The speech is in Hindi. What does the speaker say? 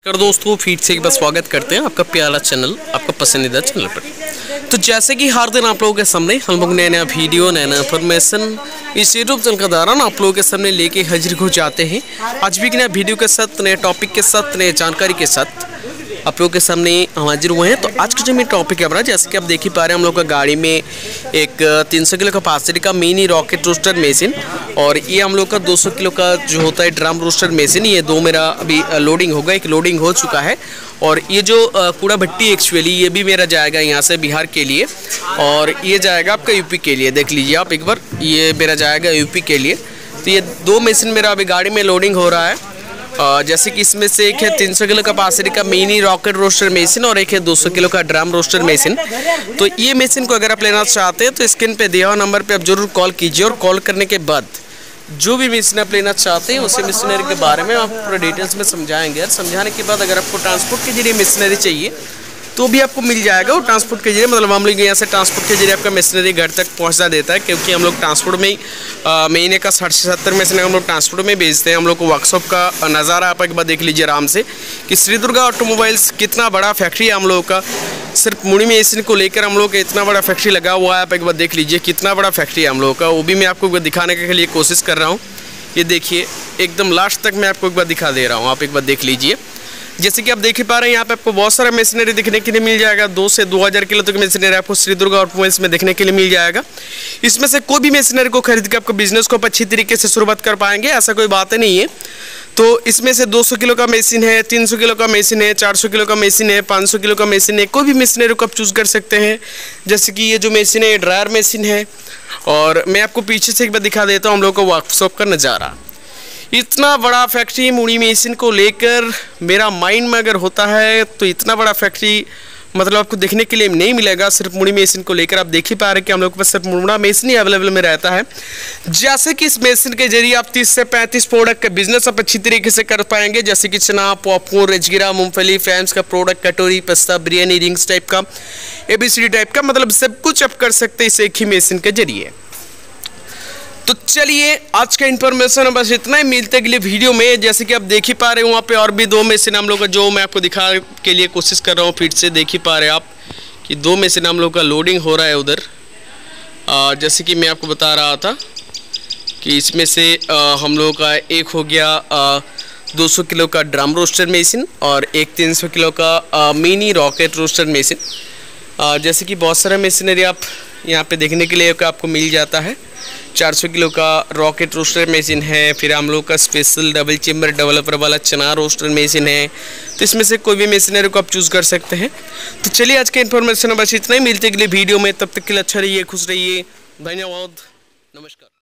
कर दोस्तों फिर से एक बार स्वागत करते हैं आपका प्यारा चैनल, आपका पसंदीदा चैनल पर। तो जैसे कि हर दिन आप लोगों के सामने हम लोग नया नया वीडियो नया नया इन्फॉर्मेशन इस यूट्यूब चैनल के दौरान आप लोगों के सामने लेके हाजिर हो जाते हैं। आज भी नया वीडियो के साथ, नए टॉपिक के साथ, नए जानकारी के साथ आप लोगों के सामने हाजिर हुए हैं। तो आज का जो मेरा टॉपिक है अपना, जैसे कि आप देख ही पा रहे हैं, हम लोग का गाड़ी में एक 300 किलो कैपेसिटी का मिनी रॉकेट रोस्टर मशीन और ये हम लोग का 200 किलो का जो होता है ड्रम रोस्टर मशीन, ये दो मेरा अभी लोडिंग होगा, एक लोडिंग हो चुका है। और ये जो कूड़ा भट्टी एक्चुअली ये भी मेरा जाएगा यहाँ से बिहार के लिए और ये जाएगा आपका यूपी के लिए। देख लीजिए आप एक बार, ये मेरा जाएगा यूपी के लिए। तो ये दो मशीन मेरा अभी गाड़ी में लोडिंग हो रहा है। जैसे कि इसमें से एक है 300 किलो कैपेसिटी का मिनी रॉकेट रोस्टर मशीन और एक है 200 किलो का ड्रम रोस्टर मशीन। तो ये मशीन को अगर आप लेना चाहते हैं तो स्क्रीन पे दिया हुआ नंबर पे आप जरूर कॉल कीजिए और कॉल करने के बाद जो भी मशीन आप लेना चाहते हैं उसी मशीनरी के बारे में आप पूरा डिटेल्स में समझाएंगे। और समझाने के बाद अगर आपको ट्रांसपोर्ट के जरिए मशीनरी चाहिए तो भी आपको मिल जाएगा। और ट्रांसपोर्ट के जरिए मतलब हम लोग यहाँ से ट्रांसपोर्ट के जरिए आपका मशीनरी घर तक पहुँचा देता है, क्योंकि हम लोग ट्रांसपोर्ट में ही महीने का 60 से 70 मशीन हम लोग ट्रांसपोर्ट में बेचते हैं। हम लोग को वर्कशॉप का नज़ारा आप एक बार देख लीजिए आराम से कि श्री दुर्गा ऑटोमोबाइल्स कितना बड़ा फैक्ट्री है हम लोग का। सिर्फ मुड़ी मशीन को लेकर हम लोग का इतना बड़ा फैक्ट्री लगा हुआ है। आप एक बार देख लीजिए कितना बड़ा फैक्ट्री है हम लोग का, वो भी मैं आपको दिखाने के लिए कोशिश कर रहा हूँ। ये देखिए एकदम लास्ट तक मैं आपको एक बार दिखा दे रहा हूँ, आप एक बार देख लीजिए। जैसे कि आप देख ही पा रहे हैं यहाँ पे आपको बहुत सारा मशीनरी देखने के लिए मिल जाएगा। 2 से 2000 किलो तक मशीनरी आपको श्री दुर्गा ऑटोमोबाइल्स में देखने के लिए मिल जाएगा। इसमें से कोई भी मशीनरी को खरीद के आपको बिजनेस को आप अच्छी तरीके से शुरुआत कर पाएंगे, ऐसा कोई बात नहीं है। तो इसमें से 200 किलो का मशीन है, 300 किलो का मशीन है, 400 किलो का मशीन है, 500 किलो का मशीन है, कोई भी मशीनरी को आप चूज़ कर सकते हैं। जैसे कि ये जो मशीन है ये ड्रायर मशीन है। और मैं आपको पीछे से एक बार दिखा देता हूँ हम लोग को वर्कशॉप का नज़ारा। इतना बड़ा फैक्ट्री मुड़ी मशीन को लेकर मेरा माइंड में अगर होता है तो इतना बड़ा फैक्ट्री मतलब आपको देखने के लिए नहीं मिलेगा। सिर्फ मुड़ी मशीन को लेकर आप देख ही पा रहे हैं कि हम लोग के पास सिर्फ मुड़ा मशीन ही अवेलेबल में रहता है। जैसे कि इस मशीन के जरिए आप 30 से 35 प्रोडक्ट का बिजनेस आप अच्छी तरीके से कर पाएंगे। जैसे कि चना, पॉपकॉर्न, रजगीरा, मूंगफली, फ्रेम्स का प्रोडक्ट, कटोरी, पास्ता, बिरयानी, रिंग्स टाइप का, ABCD टाइप का, मतलब सब कुछ आप कर सकते हैं इस एक ही मशीन के जरिए। तो चलिए आज का इन्फॉर्मेशन बस इतना ही, मिलते के लिए वीडियो में। जैसे कि आप देख ही पा रहे हो वहाँ पे और भी 2 मशीन हम लोग का जो मैं आपको दिखा के लिए कोशिश कर रहा हूँ। फिर से देख ही पा रहे हैं आप कि 2 मशीन हम लोग का लोडिंग हो रहा है उधर। जैसे कि मैं आपको बता रहा था कि इसमें से हम लोग का एक हो गया 200 किलो का ड्रम रोस्टर मशीन और एक 300 किलो का मिनी रॉकेट रोस्टर मशीन। जैसे कि बहुत सारा मशीनरी आप यहाँ पे देखने के लिए आपको मिल जाता है। 400 किलो का रॉकेट रोस्टर मशीन है, फिर हम लोग का स्पेशल डबल चेम्बर डेवलपर वाला चना रोस्टर मशीन है। तो इसमें से कोई भी मशीनरी को आप चूज़ कर सकते हैं। तो चलिए आज का इन्फॉर्मेशन बस इतना ही, मिलते के लिए वीडियो में। तब तक के लिए अच्छा रहिए, खुश रहिए, धन्यवाद, नमस्कार।